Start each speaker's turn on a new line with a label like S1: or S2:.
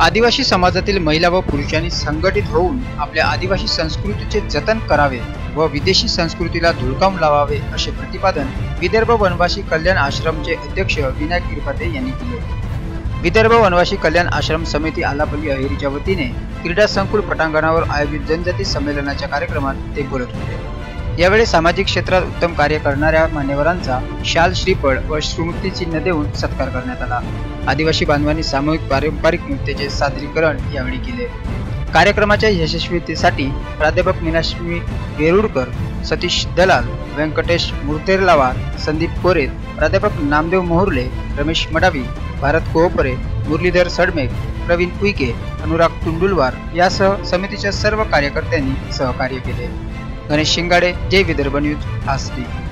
S1: आदिवासी समाजातील महिला व पुरुषांनी संघटित होऊन आपल्या आदिवासी संस्कृतीचे जतन करावे व विदेशी संस्कृतीला धुळकावून लावावे असे प्रतिपादन विदर्भ वनवासी कल्याण आश्रमचे अध्यक्ष विनायक किरपाते यांनी केले। विदर्भ वनवासी कल्याण आश्रम समिती आलापल्ली अहेरीच्या वतीने क्रीडा संकुल पटांगणावर आयोजित जनजाती संमेलनाच्या कार्यक्रमात ते बोलत होते। यावेळी सामाजिक क्षेत्रात उत्तम कार्य करणाऱ्या मान्यवरांचा शाल श्रीफळ व स्मृती चिन्ह देऊन सत्कार करण्यात आला। आदिवासी बांधवांनी सामूहिक पारंपरिक नृत्याचे सादरीकरण यावेळी केले। कार्यक्रमाच्या यशस्वीतेसाठी प्राध्यापक मीनाक्षी वेरुळकर, सतीश दलाल, व्यंकटेश मुर्तेरलावार, संदीप कोरेत, प्राध्यापक नामदेव मोहुर्ले, रमेश मडावी, भारत कोहपरे, मुरलीधर सडमेक, प्रवीण उईके, अनुराग तुंडुलवार यासह समितीच्या सर्व कार्यकर्त्यांनी सहकार्य केले। गणेश शिंगाडे, जय विदर्भ न्यूज, आसरी।